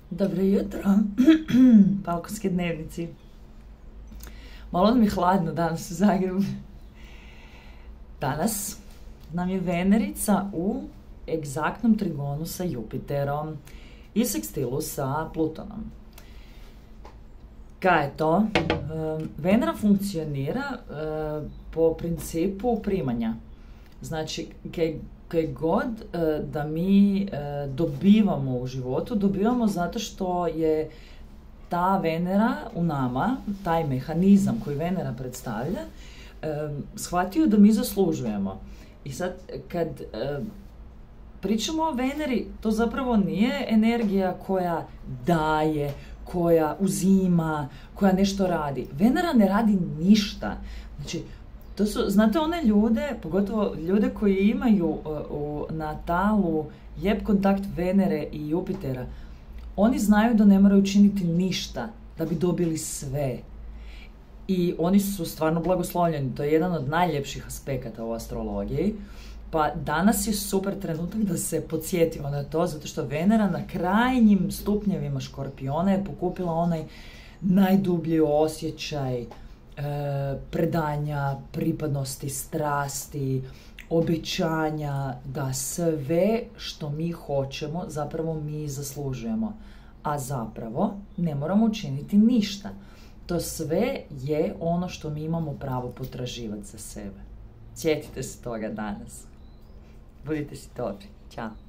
Dobro jutro, balkonski dnevnici. Malo mi je hladno danas u Zagrebu. Danas nam je Venerica u egzaktnom trigonu sa Jupiterom i sekstilu sa Plutonom. Kaj je to? Venera funkcionira po principu primanja. Znači, kaj god da mi dobivamo u životu, dobivamo zato što je ta Venera u nama, taj mehanizam koji Venera predstavlja, shvatio da mi zaslužujemo. I sad, kad pričamo o Veneri, to zapravo nije energija koja daje, koja uzima, koja nešto radi. Venera ne radi ništa. Znači, to su, znate, one ljude, pogotovo ljude koji imaju u natalu lijep kontakt Venere i Jupitera, oni znaju da ne moraju učiniti ništa da bi dobili sve. I oni su stvarno blagoslovljeni. To je jedan od najljepših aspekata u astrologiji. Pa danas je super trenutak da se podsjetimo na to, zato što Venera na krajnjim stupnjevima Škorpiona je pokupila onaj najdublji osjećaj predanja, pripadnosti, strasti, obećanja, da sve što mi hoćemo zapravo mi zaslužujemo, a zapravo ne moramo učiniti ništa. To sve je ono što mi imamo pravo potraživati za sebe. Sjetite se toga danas. Budite si dobri. Ćao.